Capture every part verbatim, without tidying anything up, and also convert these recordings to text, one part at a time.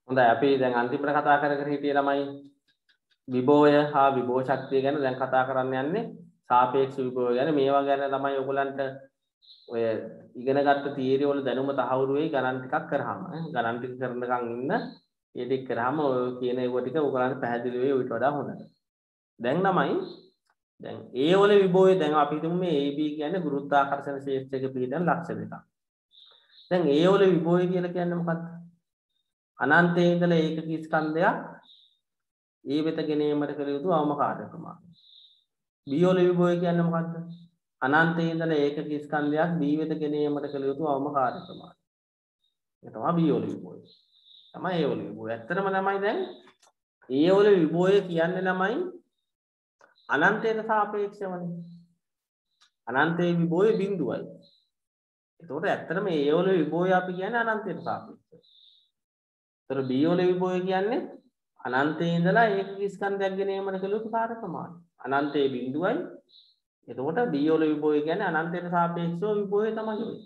හොඳයි අපි දැන් අන්තිමට කතා කර කර හිටියේ ළමයි විභවය හා විභව ශක්තිය ගැන දැන් කතා කරන්න යන්නේ සාපේක්ෂ විභවය ගැන මේවා ගැන ළමයි ඔයගලන්ට ඔය ඉගෙනගත්ත තියරි වල දැනුම තහවුරු වෙයි ගණන් ටිකක් කරාම ගණන් ටික කරනකම් ඉන්න ඒ ටික කරාම ඔය කියන ඒවා ටික ඔයගලන්ට පැහැදිලි වෙයි ඊට වඩා හොඳට දැන් ළමයි දැන් A වල විභවය දැන් අපි හිතමු මේ A B කියන්නේ ගුරුත්වාකර්ෂණ ක්ෂේත්‍රයක පිහිටන ලක්ෂ දෙකක් දැන් A වල විභවය කියලා කියන්නේ මොකක්ද අනන්තයේ ඉඳලා ඒකක ස්කන්ධයක් A වෙත ගෙනීමට කළ යුතු අවම කාර්ය ප්‍රමාණය. B වල විභවය කියන්නේ මොකද්ද? අනන්තයේ ඉඳලා ඒකක ස්කන්ධයක් B වෙත ගෙනීමට කළ යුතු අවම කාර්ය ප්‍රමාණය. ඒ තමයි B වල විභවය. තමයි A වල විභවය. ඇත්තටම ළමයි දැන් A වල විභවය කියන්නේ ළමයි අනන්තයට සාපේක්ෂවනේ. අනන්තයේ විභවය බිඳුවයි. ඒතකොට ඇත්තටම A වල විභවය අපි කියන්නේ අනන්තයට සාපේක්ෂව. ඒතර B වල විභවය කියන්නේ අනන්තයේ ඉඳලා ඒකක ස්කන්ධයක් ගෙනීමට කළ යුතු කාර්ය ප්‍රමාණය. අනන්තයේ බිඳුවයි. එතකොට B වල විභවය කියන්නේ අනන්තයට සාපේක්ෂව විභවය තමයි ඔය.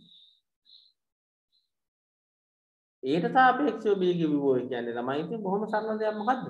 ඒට සාපේක්ෂව B ගේ විභවය කියන්නේ ළමයි ඉතින් බොහොම සරල දෙයක් මොකද්ද?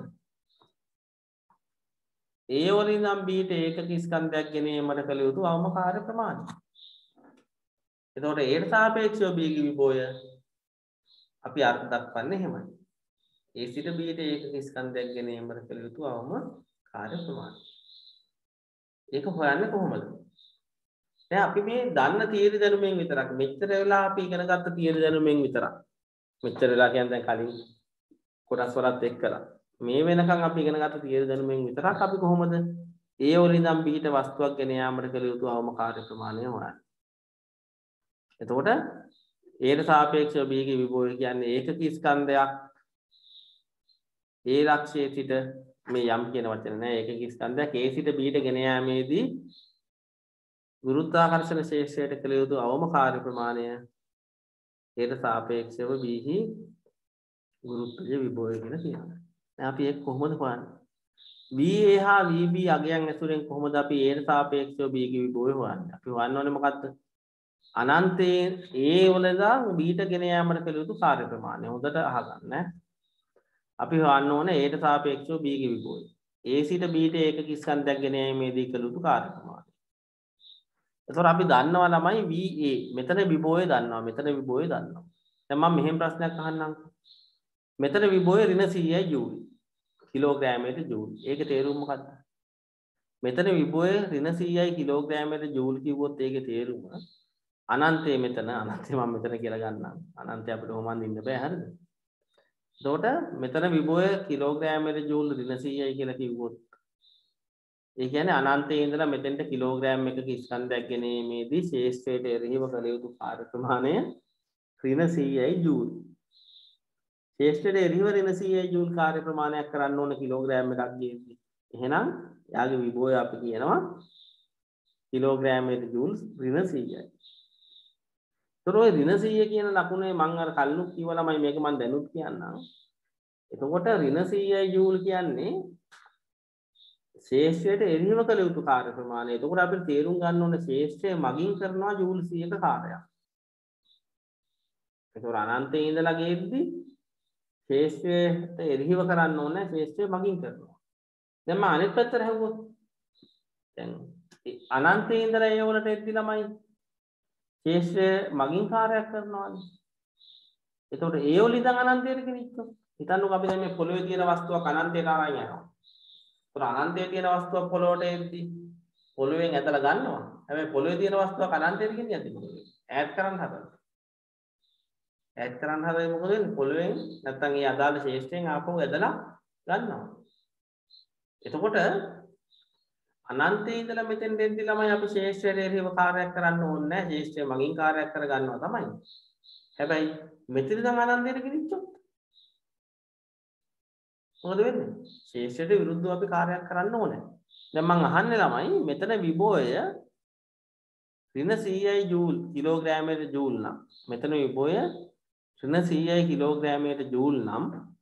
A වලින් නම් B ට ඒකක ස්කන්ධයක් ගෙනීමට කළ යුතු අවම කාර්ය ප්‍රමාණය. එතකොට ඒට සාපේක්ෂව B ගේ විභවය අපි අර්ථ දක්වන්නේ එහෙමයි. A සිට B ට ඒකක ස්කන්ධයක් ගෙනීමට කළ යුතු අවම කාර්ය ප්‍රමාණය. ඒක හොයන්නේ කොහොමද? දැන් අපි මේ දන්න තියරි දැනුමෙන් විතරක් මෙච්චර වෙලා අපි ඉගෙන ගත්ත තියරි දැනුමෙන් විතරක් මෙච්චර වෙලා කියන්නේ දැන් කලින් කොටස් වලත් එක්කලා මේ වෙනකන් අපි ඉගෙන ගත්ත තියරි දැනුමෙන් විතරක් අපි කොහොමද A වලින් නම් B ට වස්තුවක් ගෙන යාමට කළ යුතු අවම කාර්ය ප්‍රමාණය හොයන්නේ. එතකොට ඒට සාපේක්ෂව B ගේ විභවය කියන්නේ ඒකක ස්කන්ධයක් ඒ ලක්ෂයේ සිට මේ යම් කියන වචන නෑ ඒකක ස්කන්ධයක් A සිට B ට ගෙන යාමේදී ගුරුත්වාකර්ෂණ ශේෂ්ත්‍රයට කළ යුතු අවම කාර්ය ප්‍රමාණය ඒට සාපේක්ෂව B හි ගුරුත්වයේ විභවය කියලා කියනවා. දැන් අපි ඒක කොහොමද හොයන්නේ? B A හා V B අගයන් ඇසුරෙන් කොහොමද අපි ඒට සාපේක්ෂව B ගේ විභවය හොයන්නේ? අපි හොයන්න ඕනේ මොකද්ද? අනන්තයේ A වල ඉඳන් B ට ගෙන යාමට කළ යුතු කාර්ය ප්‍රමාණය. හොඳට අහගන්න ඈ. අපි හොයන්න ඕනේ A ට සාපේක්ෂව B ගේ විභවය. A සිට B ට ඒකක ස්කන්ධයක් ගෙන යාමේදී කළ යුතු කාර්ය ප්‍රමාණය. එතකොට අපි දන්නවා ළමයි V A මෙතන විභවය දන්නවා මෙතන විභවය දන්නවා. දැන් මම මෙහෙම ප්‍රශ්නයක් අහන්නම්කෝ. මෙතන විභවය ඍණ සීයයි ජූල්. කිලෝග්‍රෑමයට ජූල්. ඒකේ තේරුම මොකද්ද? මෙතන විභවය ඍණ සීයයි කිලෝග්‍රෑමයට ජූල් කිව්වොත් ඒකේ තේරුම අනන්තයේ මෙතන අනන්තය මම මෙතන කියලා ගන්නම්. අනන්තය අපිට කොහොමද ඉන්න බෑ හරිද? එතකොට මෙතන විභවය කිලෝග්‍රෑමයට ජූල් ඍණ සීයයි කියලා කිව්වොත් ඒ කියන්නේ අනන්තයේ ඉඳලා මෙතෙන්ට කිලෝග්‍රෑම් එකක ස්කන්ධයක් ගෙනීමේදී ශේෂ්ත්‍රයට එරෙහිව කළ යුතු කාර්ය ප්‍රමාණය ඍණ සීයයි ජූල්. ශේෂ්ත්‍රයට එරෙහිව ඍණ සීයයි ජූල් කාර්ය ප්‍රමාණයක් කරන්න ඕන කිලෝග්‍රෑම් එකක් ගේද්දී. එහෙනම් යාගේ විභවය අපි කියනවා කිලෝග්‍රෑමයට ජූල් ඍණ සීයයි. ඒතර ඔය ඍණ සීය කියන ලකුණේ මම අර කල්නුත් කිව්වා ළමයි මේක මම දැනුත් කියන්නම්. එතකොට ඍණ සීයයි ජූල් කියන්නේ ශේෂ්ත්‍රයට එරෙහිව කළ යුතු කාර්ය ප්‍රමාණය. එතකොට අපිට තේරුම් ගන්න ඕනේ ශේෂ්ත්‍රය මගින් කරනවා ජූල් සීයක කාර්යයක්. ඒතකොට අනන්තයේ ඉඳලා ගේද්දි ශේෂ්ත්‍රයට එරෙහිව කරන්න ඕනේ ශේෂ්ත්‍රය මගින් කරනවා. දැන් මම අනිත් පැත්තට හැවුවොත් දැන් අනන්තයේ ඉඳලා ඒ වලට එද්දි ළමයි ශේෂ්ත්‍රය මගින් කාර්යයක් කරනවානේ. එතකොට ඒ වල ඉඳන් අනන්තයට ගෙනිච්චොත් හිතන්නකෝ අපි දැන් මේ පොළොවේ තියෙන වස්තුවක් අනන්තයට අරන් යනවා. අනන්තයේ තියෙන වස්තුවක් පොළොවට එද්දි පොළොවෙන් ඇදලා ගන්නවා. හැබැයි පොළොවේ තියෙන වස්තුවක් අනන්තයට ගෙනියද්දි මොකද වෙන්නේ? ඈඩ් කරන්න හදනවා. ඈඩ් කරන්න හදලා මොකද වෙන්නේ? පොළොවෙන් නැත්තම් ඒ අදාළ ශේෂ්ත්‍රයෙන් ආපහු ඇදලා ගන්නවා. එතකොට අනන්තයේ ඉඳලා මෙතෙන් දෙද්දි ළමයි අපි ශේෂ්ත්‍රයට එරෙහිව කාර්යයක් කරන්න ඕනේ නැහැ. ශේෂ්ත්‍රය මගින් කාර්යයක් කර ගන්නවා තමයි. හැබැයි මෙතන ඉඳන් අනන්තයට ගෙනිච්චොත් මොකද වෙන්නේ? ශේෂ්ත්‍රයට විරුද්ධව අපි කාර්යයක් කරන්න ඕනේ. දැන් මම අහන්නේ ළමයි මෙතන විභවය ඍණ සීයයි ජූල් කිලෝග්‍රෑමයට ජූල් නම් මෙතන විභවය ඍණ සීයයි කිලෝග්‍රෑමයට ජූල් නම්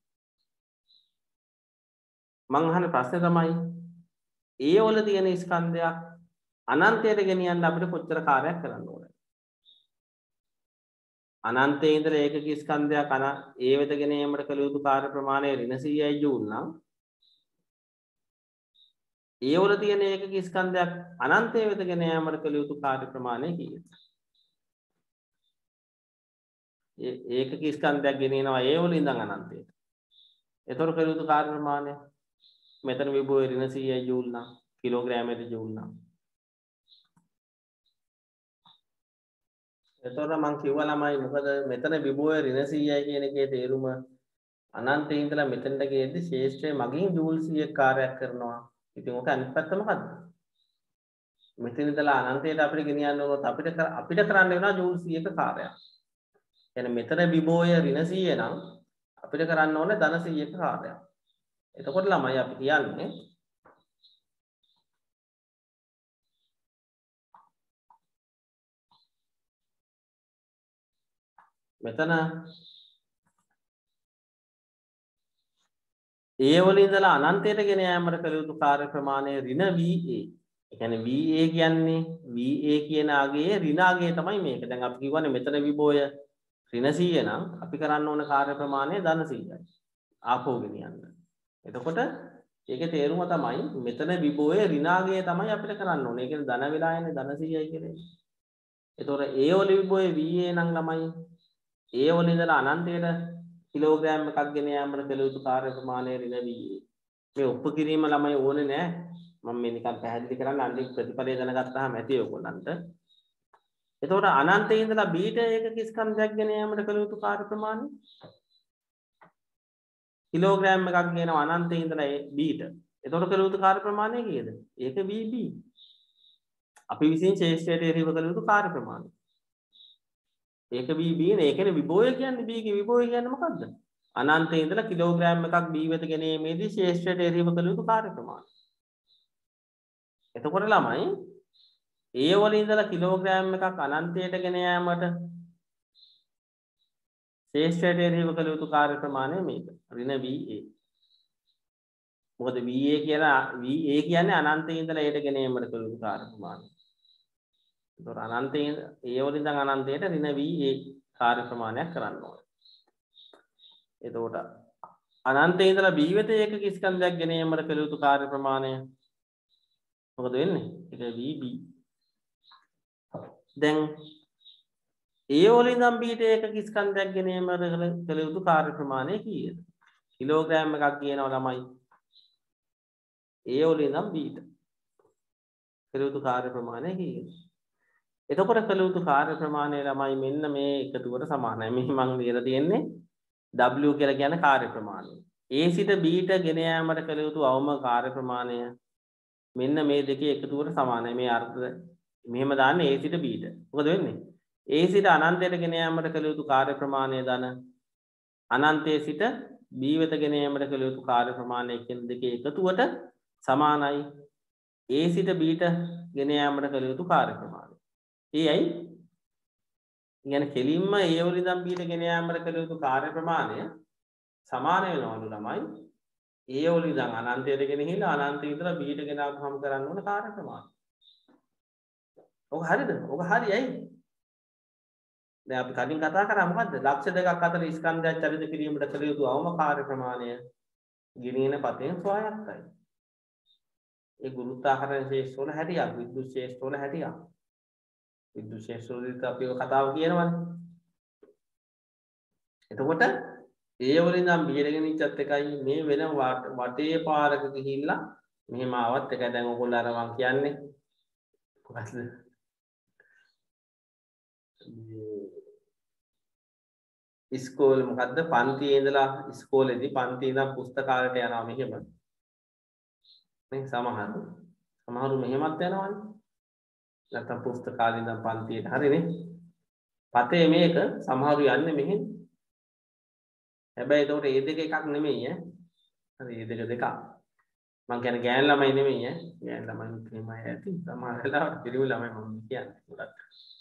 මම අහන ප්‍රශ්නේ තමයි A වල තියෙන ස්කන්ධයක් අනන්තයට ගෙනියන්න අපිට කොච්චර කාර්යයක් කරන්න ඕනද? අනන්තයේ ඉඳලා ඒකක ස්කන්ධයක් අන ඒ වෙත ගෙන යාමට කළ යුතු කාර්ය ප්‍රමාණය ඍණ සීයයි ජූල් නම් ඒ වල තියෙන ඒකක ස්කන්ධයක් අනන්තයේ වෙත ගෙන යාමට කළ යුතු කාර්ය ප්‍රමාණය කීයද? ඒ ඒකක ස්කන්ධයක් ගෙනියනවා ඒ වල ඉඳන් අනන්තයට. ඒතර කළ යුතු කාර්ය ප්‍රමාණය මෙතන විභවය ඍණ සීයයි ජූල් නම් කිලෝග්‍රෑමයට ජූල් නම්. එතකොට මම කිව්වා ළමයි මොකද මෙතන විභවය ඍණ සීයයි කියන එකේ තේරුම අනන්තයේ ඉඳලා මෙතනට ගියේදී ශේෂ්ත්‍රයේ මගින් ජූල් සීයක් කාර්යයක් කරනවා. ඉතින් ඔක අනිත් පැත්ත මොකද්ද? මෙතන ඉඳලා අනන්තයට අපිට ගෙනියන්න ඕනොත් අපිට අපිට කරන්න වෙනවා ජූල් සීයක කාර්යයක්. يعني මෙතන විභවය ඍණ සීය නම් අපිට කරන්න ඕනේ ධන සීයක කාර්යයක්. එතකොට ළමයි අපි කියන්නේ මෙතන ඒ වල ඉඳලා අනන්තයට ගෙන යාමට කළ යුතු කාර්ය ප්‍රමාණය ඍණ V A. ඒ කියන්නේ V A කියන්නේ V A කියන අගයේ ඍණ අගය තමයි මේක. දැන් අපි කියවනේ මෙතන විභවය ඍණ සීය නම් අපි කරන්න ඕන කාර්ය ප්‍රමාණය ධන සීයයි. ආපහු ගෙනියන්න. එතකොට ඒකේ තේරුම තමයි මෙතන විභවය ඍණ අගය තමයි අපිට කරන්න ඕනේ. ඒ කියන්නේ ධන වෙලා යන්නේ ධන සීයයි කියන්නේ. එතකොට ඒ වල විභවය V A නම් ළමයි ඒ වල ඉඳලා අනන්තයට කිලෝග්‍රෑම් එකක් ගෙන යාමට කළ යුතු කාර්ය ප්‍රමාණය ඍණ V A. මේ ඔප්පු කිරීම ළමයි ඕනේ නෑ. මම මේ නිකන් පැහැදිලි කරන්න අනිත් ප්‍රතිඵලය දැනගත්තාම ඇති ඔයගොල්ලන්ට. එතකොට අනන්තයේ ඉඳලා බීට ඒකක ස්කන්ධයක් ගෙන යාමට කළ යුතු කාර්ය ප්‍රමාණය කිලෝග්‍රෑම් එකක් ගේනවා අනන්තයේ ඉඳලා බීට. එතකොට කළ යුතු කාර්ය ප්‍රමාණය කීයද? ඒක V B. අපි විසින් ශේෂ්ත්‍රයට එරෙහිව කළ යුතු කාර්ය ප්‍රමාණය. ඒක V B නේ. ඒ කියන්නේ විභවය කියන්නේ B ගේ විභවය කියන්නේ මොකද්ද? අනන්තයේ ඉඳලා කිලෝග්‍රෑම් එකක් B වෙත ගෙනීමේදී ශේෂ්ත්‍රයට එරෙහිව කළ යුතු කාර්ය ප්‍රමාණය. එතකොට ළමයි ඒ වල ඉඳලා කිලෝග්‍රෑම් එකක් අනන්තයට ගෙන යාමට ශේෂ්ත්‍රයට එරෙහිව කළ යුතු කාර්ය ප්‍රමාණය මේක. ඍණ V A. මොකද V A කියලා V A කියන්නේ අනන්තයේ ඉඳලා ඒට ගෙන යාමට කළ යුතු කාර්ය ප්‍රමාණය. එතකොට අනන්තයේ ඒ වල ඉඳන් අනන්තයට ඍණ V A කාර්ය ප්‍රමාණයක් කරන්න ඕනේ. එතකොට අනන්තයේ ඉඳලා B වෙත ඒකක ස්කන්ධයක් ගෙන යාමට කළ යුතු කාර්ය ප්‍රමාණය මොකද වෙන්නේ? ඒක V B. දැන් ඒ වල ඉඳන් B ට ඒකක ස්කන්ධයක් ගෙන යාමට කළ යුතු කාර්ය ප්‍රමාණය කීයද? කිලෝග්‍රෑම් එකක් කියනවා ළමයි. ඒ වල ඉඳන් B ට කළ යුතු කාර්ය ප්‍රමාණය කීයද? එතකොට කළ යුතු කාර්ය ප්‍රමාණය ළමයි මෙන්න මේ එකතුවට සමානයි. මේ මම ලියලා තියෙන්නේ W කියලා කියන කාර්ය ප්‍රමාණය. A සිට B ට ගෙන යාමට කළ යුතු අවම කාර්ය ප්‍රමාණය මෙන්න මේ දෙකේ එකතුවට සමානයි. මේ අර්ථ මෙහෙම දාන්නේ A සිට B ට. මොකද වෙන්නේ? A සිට අනන්තයට ගෙන යාමට කළ යුතු කාර්ය ප්‍රමාණය ධන අනන්තයේ සිට B වෙත ගෙන යාමට කළ යුතු කාර්ය ප්‍රමාණය කියන දෙකේ එකතුවට සමානයි. A සිට B ට ගෙන යාමට කළ යුතු කාර්ය ප්‍රමාණය. ඒ ඇයි? يعني කෙලින්ම A වල ඉඳන් B ට ගෙන යාමට කළ යුතු කාර්ය ප්‍රමාණය සමාන වෙනවලු ළමයි. A වල ඉඳන් අනන්තයට ගෙනහිලා අනන්තය ඉඳලා B ට ගෙන ආවම කරන්න ඕන කාර්ය ප්‍රමාණය. ඔක හරිද? ඔක හරි ඇයි? දැන් අපි කලින් කතා කරා මොකද්ද? ලක්ෂ දෙකක් අතර ස්කන්ධයක් චරිත කිරීමට කළ යුතු අවම කාර්ය ප්‍රමාණය ගිනින පතෙන් ස්වයත්තයි. ඒ ගුරුත්වාකර්ෂණ ශේෂ්ත්‍ර වල හැටියක්, විද්‍යුත් ශේෂ්ත්‍ර වල හැටියක්. විද්‍යුත් ශේෂ්ත්‍ර වලදී අපි ඔය කතාව කියනවනේ. එතකොට ඒ වල ඉඳන් B ට ගෙනිච්චත් එකයි මේ වෙන වටේ පාරක ගිහිල්ලා මෙහෙම ආවත් එකයි. දැන් ඔයගොල්ලෝ අර මං කියන්නේ මොකක්ද? ඉස්කෝලේ මොකද්ද පන්තියේ ඉඳලා ඉස්කෝලේදී පන්තියේ ඉඳන් පුස්තකාලයට යනවා මෙහෙම නේ සමහරු සමහරු මෙහෙමත් යනවානේ නැත්නම් පුස්තකාලේ ඉඳන් පන්තියට හරිනේ පතේ මේක සමහරු යන්නේ මෙහෙම හැබැයි ඒකට ඒ දෙක එකක් නෙමෙයි ඈ හරි ඒ දෙක දෙකක් මං කියන්නේ ගෑන් ළමයි නෙමෙයි ඈ ගෑන් ළමයි මෙහෙමයි ඇති සමහර වෙලාවට පිළිවෙල ළමයි මම කියන්නේ ගොඩක්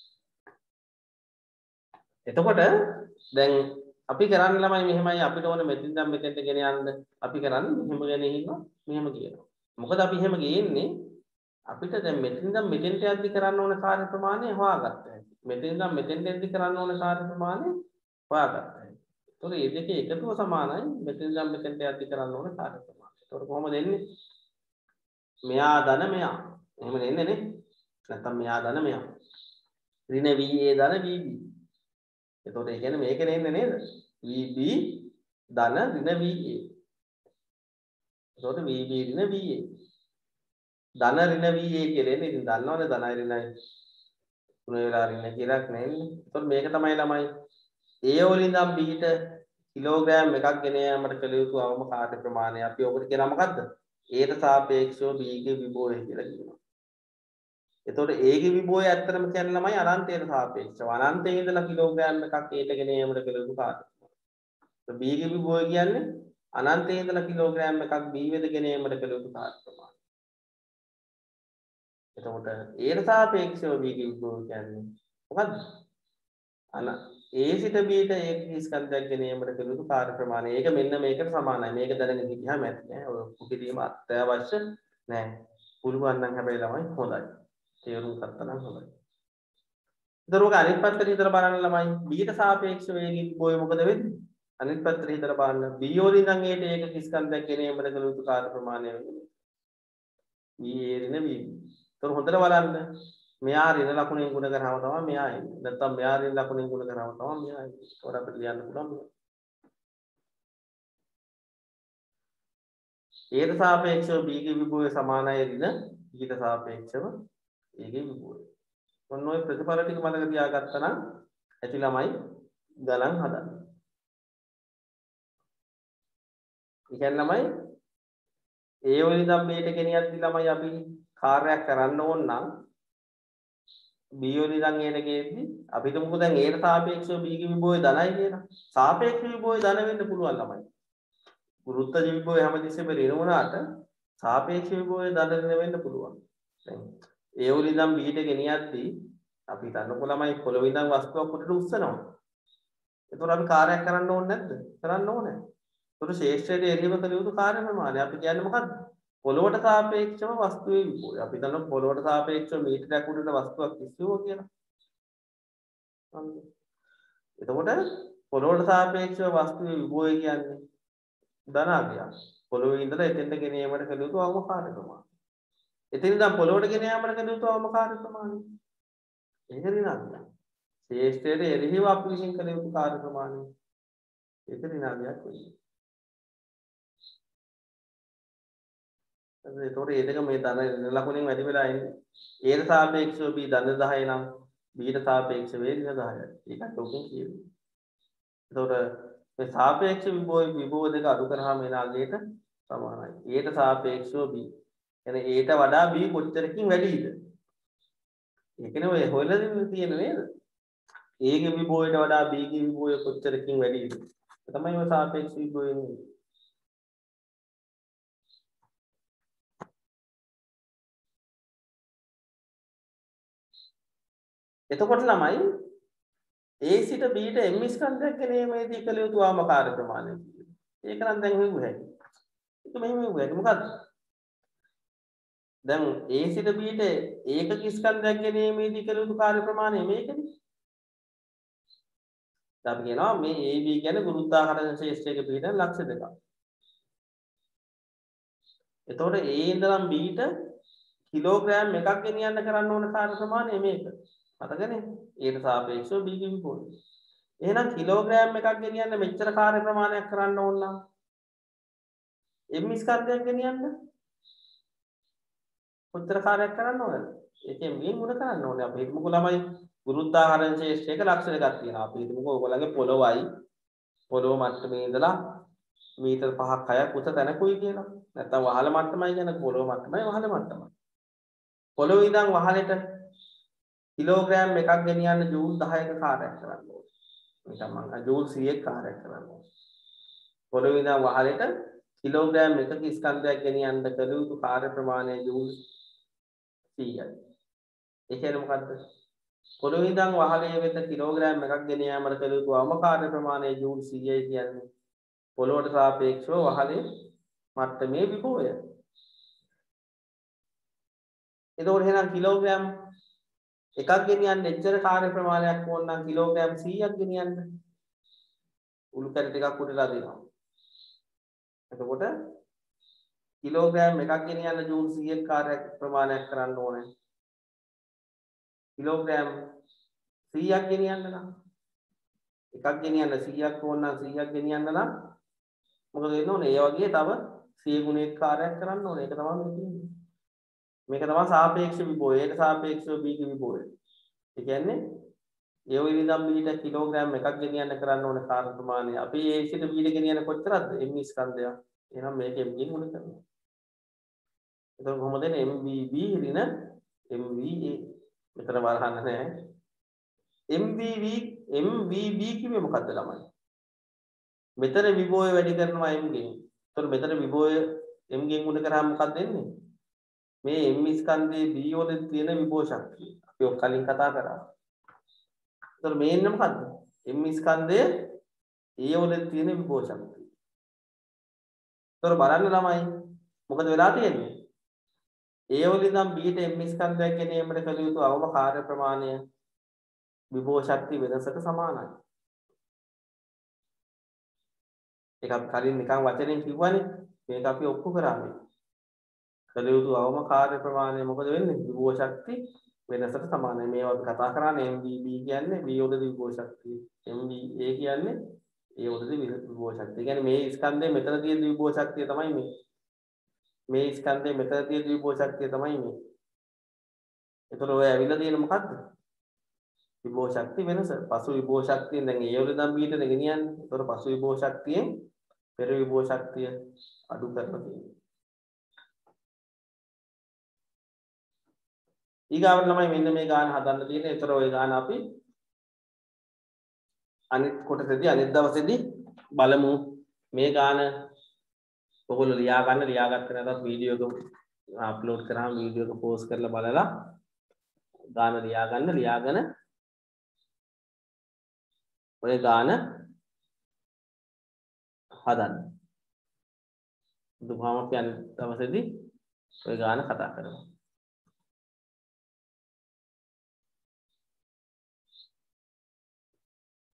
එතකොට දැන් අපි කරන්නේ ළමයි මෙහෙමයි අපිට ඕනේ මෙතෙන් දැන් මෙතෙන්ට ගෙන යන්න අපි කරන්නේ මෙහෙම ගෙන ඉන්නවා මෙහෙම කියනවා මොකද අපි එහෙම ගේන්නේ අපිට දැන් මෙතෙන් දැන් මෙතෙන්ට යද්දි කරන්න ඕන කාර්ය ප්‍රමාණය හොයාගත්තා මෙතෙන් ඉඳන් මෙතෙන්ට එද්දි කරන්න ඕන කාර්ය ප්‍රමාණය හොයාගත්තා. ඒතකොට මේ දෙකේ එකතුව සමානයි මෙතෙන් ඉඳන් මෙතෙන්ට යද්දි කරන්න ඕන කාර්ය ප්‍රමාණය. ඒතකොට කොහොමද එන්නේ? මෙයා ධන මෙයා. එහෙම නෙන්නේ නේ. නැත්තම් මෙයා ධන මෙයා. ඍණ V A ධන V B. එතකොට ඒ කියන්නේ මේක නෙන්නේ නේද? V B ධන ඍණ V A. එතකොට V B ඍණ V A. ධන ඍණ V A කියලා එන්නේ. ඉතින් දන්නවනේ ධනයි ඍණයි තුන වෙලා ඍණ කියලා නෙන්නේ. එතකොට මේක තමයි ළමයි A වලින් ඉඳන් B ට කිලෝග්‍රෑම් එකක් ගෙන යාමට කළ යුතු අවම කාර්ය ප්‍රමාණය. අපි ඔකට කියනවා මොකද්ද? A ට සාපේක්ෂව B ගේ විභවය කියලා කියනවා. එතකොට A ගේ විභවය ඇත්තටම කියන්නේ ළමයි අනන්තයට සාපේක්ෂව. අනන්තයේ ඉඳලා කිලෝග්‍රෑම් එකක් A ට ගෙන යාමට කළ යුතු කාර්ය. B ගේ විභවය කියන්නේ අනන්තයේ ඉඳලා කිලෝග්‍රෑම් එකක් B වෙත ගෙන යාමට කළ යුතු කාර්ය ප්‍රමාණය. එතකොට A ට සාපේක්ෂව B ගේ විභවය කියන්නේ මොකද්ද? අන A සිට B ට ඒක ස්කන්ධයක් ගෙන යාමට කළ යුතු කාර්ය ප්‍රමාණය. ඒක මෙන්න මේකට සමානයි. මේක දැනගෙන හිටියාම ඇති නෑ. ඔය කුකිරීම අත්‍යවශ්‍ය නෑ. පුළුවන් නම් හැබැයි ළමයි හොඳයි. තේරුම් ගත්තා නම් හොඳයි. දරුවෝ අනිත් පැත්තට හිතලා බලන්න ළමයි B ට සාපේක්ෂව ඒකේ විභවය මොකද වෙන්නේ? අනිත් පැත්තට හිතලා බලන්න B වලින් නම් ඒට ඒක ස්කන්ධයක් ගෙන යාමට කළ යුතු කාර්ය ප්‍රමාණය වෙන්නේ. B A ඍණ B B. ඒතර හොඳට බලන්න. මෙයා ඍණ ලකුණෙන් ගුණ කරාම තමයි මෙයා එන්නේ. නැත්තම් මෙයා ඍණ ලකුණෙන් ගුණ කරාම තමයි මෙයා එන්නේ. ඒකට අපිට ලියන්න පුළුවන්. A ට සාපේක්ෂව B ගේ විභවය සමානයි ඍණ B ට සාපේක්ෂව A ගේ විභවය. ඔන්න ඔය ප්‍රතිඵල ටික මතක තියාගත්තා නම් ඇති ළමයි ගණන් හදන්න. ඒ කියන්නේ ළමයි A වලින් ඉඳන් B ට ගෙනියද්දි ළමයි අපි කාර්යයක් කරන්න ඕන නම් B වලින් ඉඳන් A ට ගෙද්දි අපි හිතමුකෝ දැන් A ට සාපේක්ෂව B ගේ විභවය ධනයි කියලා. සාපේක්ෂ විභවය ධන වෙන්න පුළුවන් ළමයි. වෘත්තජ විභවය හැමතිස්සෙම ඍණ වුණාට සාපේක්ෂ විභවය ධන ඍණ වෙන්න පුළුවන්. දැන් A වලින් ඉඳන් B ට ගෙනියද්දි අපි හිතන්නකො ළමයි පොළොවේ ඉඳන් වස්තුවක් උඩට උස්සනවා. ඒතකොට අපි කාර්යයක් කරන්න ඕනේ නැද්ද? කරන්න ඕනේ. ඒතකොට ශේෂ්ත්‍රයේ එළියව කළ යුතු කාර්ය ප්‍රමාණය අපි කියන්නේ මොකද්ද? පොළොවට සාපේක්ෂව වස්තුවේ විභවය. අපි හිතනවා පොළොවට සාපේක්ෂව මීටරයක් උඩට වස්තුවක් ඉස්සුවා කියලා. හරි. එතකොට පොළොවට සාපේක්ෂව වස්තුවේ විභවය කියන්නේ ධනාගයක්. පොළොවේ ඉඳලා එතෙන්ට ගෙන යාමට කළ යුතු අවම කාර්ය ප්‍රමාණය. එතෙන් ඉඳන් පොළොවට ගෙන යාමට කළ යුතු අවම කාර්ය ප්‍රමාණය. ඒක ඍණාගයක්. ශේෂ්ත්‍රයේ එළියව අපි විසින් කළ යුතු කාර්ය ප්‍රමාණය. ඒක ඍණාගයක් වෙන්නේ. එතකොට ඒ දෙක මේ ධන ලකුණෙන් වැඩි වෙලා එන්නේ. A ට සාපේක්ෂව B ධන දහය නම් B ට සාපේක්ෂව A ඍණ දහයයි. ඒකත් ඔකෙන් කියන්නේ. එතකොට මේ සාපේක්ෂ විභව විභව දෙක අඩු කරාම එන අගයට සමානයි. A ට සාපේක්ෂව B. يعني A ට වඩා B කොච්චරකින් වැඩිද? ඒකනේ ඔය හොයලා තියෙන නේද? A ගේ විභවයට වඩා B ගේ විභවය කොච්චරකින් වැඩිද? ඒ තමයි ඔය සාපේක්ෂ විභවය වෙන්නේ. එතකොට ළමයි A සිට B ට M ස්කන්ධයක් ගැනීමේදී කළ යුතු ආම කාර්ය ප්‍රමාණය කියනවා. ඒක නම් දැන් මෙහෙම හැටි. ඒක මෙහෙම හැටි මොකද්ද? දැන් A සිට B ට ඒකක ස්කන්ධයක් ගැනීමේදී කළ යුතු කාර්ය ප්‍රමාණය මේකනේ. දැන් අපි කියනවා මේ A B කියන්නේ ගුරුත්වාකර්ෂණ ශේෂ්ත්‍රයක පිහිටන ලක්ෂ දෙකක්. එතකොට A ඉඳන් B ට කිලෝග්‍රෑම් එකක් ගෙනියන්න කරන්න ඕන කාර්ය ප්‍රමාණය මේක. මතකනේ? A ට සාපේක්ෂව B ගේ විභවය. එහෙනම් කිලෝග්‍රෑම් එකක් ගෙනියන්න මෙච්චර කාර්ය ප්‍රමාණයක් කරන්න ඕන නම් M ස්කන්ධයක් ගෙනියන්න කොච්චර කාර්යයක් කරන්න ඕනද? ඒකෙන් මේ මුල කරන්න ඕනේ. අපි හිතමුකෝ ළමයි ගුරුත්වාකර්ෂණ ශේෂ්ත්‍රයක ලක්ෂ දෙකක් තියෙනවා. අපි හිතමුකෝ ඔයගොල්ලන්ගේ පොළොවයි පොළොව මට්ටමේ ඉඳලා මීටර් පහක් හයක් උස තැනකුයි කියලා. නැත්තම් වහල මට්ටමයි කියන පොළොව මට්ටමයි වහල මට්ටමයි. පොළොවේ ඉඳන් වහලෙට කිලෝග්‍රෑම් එකක් ගෙනියන්න ජූල් දහයක කාර්යයක් කරන්න ඕනේ. නිකන් මම ජූල් සීයක් කාර්යයක් කරන්න ඕනේ. පොළොවේ ඉඳන් වහලෙට කිලෝග්‍රෑම් එකක ස්කන්ධයක් ගෙනියන්න කළ යුතු කාර්ය ප්‍රමාණය ජූල් සීයයි. ඒ කියන්නේ මොකද්ද? පොළොවේ ඉඳන් වහලේ වෙත කිලෝග්‍රෑම් එකක් ගෙන යාමට කළ යුතු අවම කාර්ය ප්‍රමාණය ජූල් සීයයි කියන්නේ පොළොවට සාපේක්ෂව වහලේ මට්ටමේ විභවය. එතකොට එහෙනම් කිලෝග්‍රෑම් එකක් ගෙනියන්න එච්චර කාර්ය ප්‍රමාණයක් ඕන නම් කිලෝග්‍රෑම් සීයක් ගෙනියන්න. උළු කැට ටිකක් උඩට අදිනවා. එතකොට කිලෝග්‍රෑම් එකක් ගෙනියන්න ජූල් සීයක් කාර්ය ප්‍රමාණයක් කරන්න ඕනේ. කිලෝග්‍රෑම් සීයක් ගෙනියන්න නම් එකක් ගෙනියන්න සීයක් ඕන නම් සීයක් ගෙනියන්න නම් මොකද වෙන්න ඕනේ? ඒ වගේ තව සිය ගුණයක කාර්යයක් කරන්න ඕනේ. ඒක තමයි මේ කියන්නේ. මේක තමයි සාපේක්ෂ විභවය. ඒකට සාපේක්ෂව B ගේ විභවය. ඒ කියන්නේ A වලින් ඉඳන් B ට කිලෝග්‍රෑම් එකක් ගෙනියන්න කරන්න ඕනේ කාර්ය ප්‍රමාණය. අපි A සිට B ට ගෙනියන්න කොච්චරද? M ස්කන්ධය. එහෙනම් මේක M ගෙන් ගුණ කරනවා. එතකොට කොහොමද එන්නේ? M V B ඍණ M V A. මෙතන වරහන්න නැහැ. M V V M V B කිව්වේ මොකද්ද ළමයි? මෙතන විභවය වැඩි කරනවා M ගෙන්. එතකොට මෙතන විභවය M ගෙන් ගුණ කරාම මොකක්ද එන්නේ? මේ M ස්කන්ධයේ B වල තියෙන විභව ශක්තිය. අපි ඔක් කලින් කතා කරා. එතකොට මේ එන්නේ මොකද්ද? M ස්කන්ධයේ A වල තියෙන විභව ශක්තිය. එතකොට බලන්න ළමයි මොකද වෙලා තියෙන්නේ? A වල ඉඳන් B ට M ස්කන්ධයක් ගෙනීමට කළ යුතු අවම කාර්ය ප්‍රමාණය විභව ශක්තිය වෙනසට සමානයි. ඒක අපි කලින් නිකන් වචනෙන් කිව්වනේ. මේක අපි ඔප්පු කරා මේ. කළ යුතු අවම කාර්ය ප්‍රමාණය මොකද වෙන්නේ? විභව ශක්තිය වෙනසට සමානයි. මේවා අපි කතා කරන්නේ M V B කියන්නේ B වලදී විභව ශක්තිය. M V A කියන්නේ A වලදී විභව ශක්තිය. කියන්නේ මේ ස්කන්ධයේ මෙතන තියෙන විභව ශක්තිය තමයි මේ. මේ ස්කන්ධයේ මෙතන තියෙන විභව ශක්තිය තමයි මේ. ඒතර ඔය ඇවිල්ලා තියෙන මොකද්ද? විභව ශක්තිය වෙනස. පසු විභව ශක්තියෙන් දැන් A වල ඉඳන් B ට ගෙනියන්නේ. ඒතර පසු විභව ශක්තියෙන් පෙර විභව ශක්තිය අඩු කරලා තියෙනවා. ඊගාවට ළමයි මෙන්න මේ ගාන හදන්න තියෙන්නේ. ඒතර ওই ගාන අපි අනිත් කොටසේදී අනිත් දවසේදී බලමු. මේ ගාන ඔයගොල්ලෝ ලියා ගන්න. ලියාගත්ත නැත්නම් වීඩියෝ එක අප්ලෝඩ් කරාම වීඩියෝ එක පෝස්ට් කරලා බලලා ගාන ලියා ගන්න. ලියාගෙන ඔය ගාන හදන්න. දුපාම අපි අනිත් දවසේදී ඔය ගාන කතා කරමු.